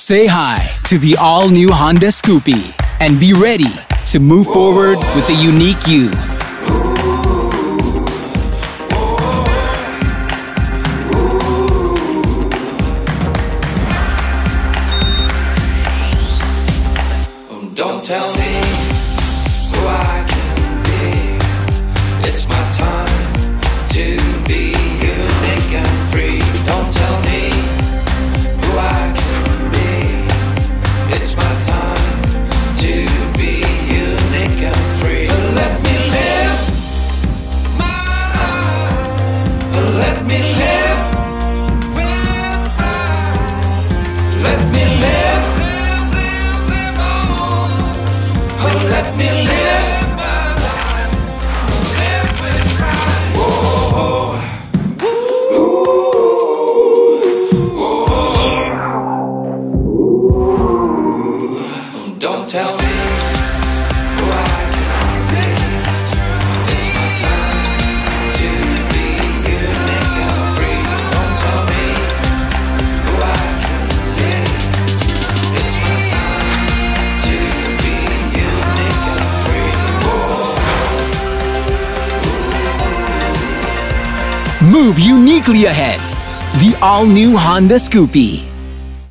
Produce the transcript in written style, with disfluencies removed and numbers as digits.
Say hi to the all-new Honda Scoopy and be ready to move forward with the unique you. Don't tell me who I can be. It's my time to be unique and free. Don't tell me who I can be. It's my time to be unique and free. Let me live my life. Let me live with pride. Let me live. Let me live my life, live with pride. Whoa. Don't tell me who I can be. It's my time to be unique and free. Don't tell me who I can be. It's my time to be unique and free. Move uniquely ahead. The all-new Honda Scoopy.